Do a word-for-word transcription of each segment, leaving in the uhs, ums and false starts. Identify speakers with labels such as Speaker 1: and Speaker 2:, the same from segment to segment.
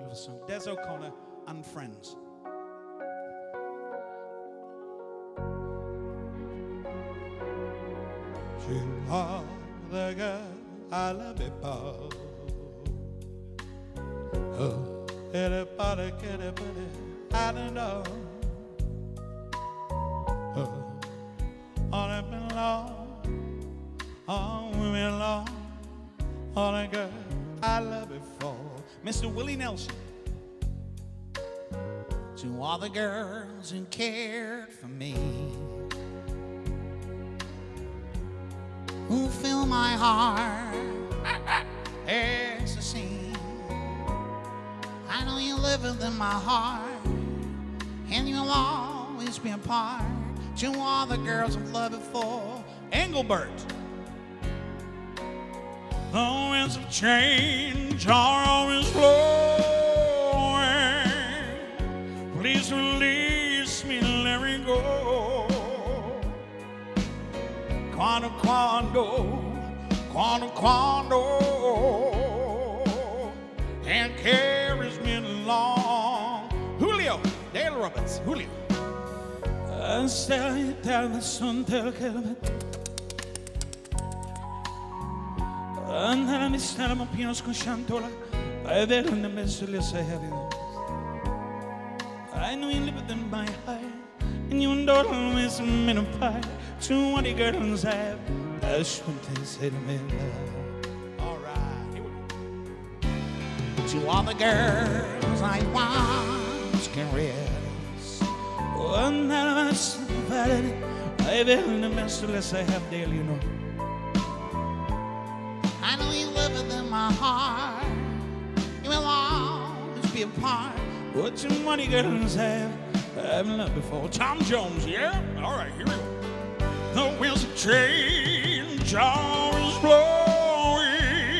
Speaker 1: beautiful song. Des O'Connor and Friends. You are the girl I love it for. Oh, anybody, anybody, I don't know. Oh, all it been long, all been long, all the girl I love it for. Mister Willie Nelson. To all the girls who cared for me, who fill my heart ecstasy. I know you live within my heart, and you'll always be a part. To all the girls I've loved before, Engelbert. The winds of change are always blowing. Please release me, let me go. Quando, quando, quando, quando, and carries me along. Julio, Dale Roberts, Julio. Hasta el son del que andare a mistare ma pieno scosciantola I vedo in the mess of this heaviness. I know you live within my heart, and you don't always mean a part. To what the girls have, that's what they say to me. All right, here we go. To all the girls I once can rest. One that I somebody, I vedo in the mess of this I have daily, you know. I know you live within my heart. You will always be a part. What some money girls have, I've loved before. Tom Jones, yeah? All right, here we go. The wheels of change are always blowing.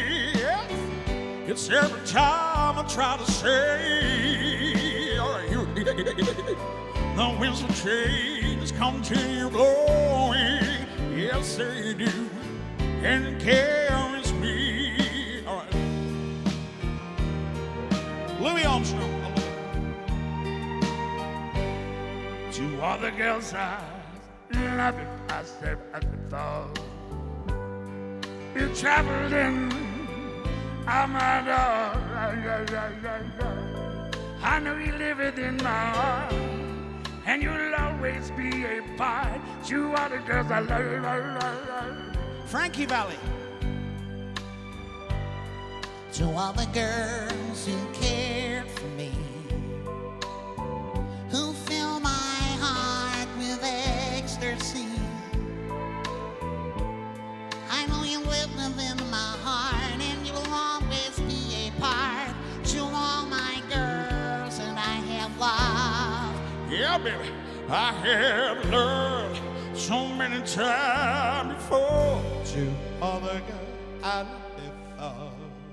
Speaker 1: It's every time I try to say. All right, here we go. The wheels of change continue blowing. Yes, they do. And it carries me. All right. Louis Armstrong. To all the girls I love it, I said at the fall. You traveled in, I'm a dog. I know you live within my heart, and you'll always be a part. To all the girls I love, love, love, love. Frankie Valli. To all the girls who cared for me, who fill my heart with ecstasy. I know you live within my heart, and you will always be a part. To all my girls that I have loved. Yeah, baby, I have loved so many times before. To all the girls I loved before.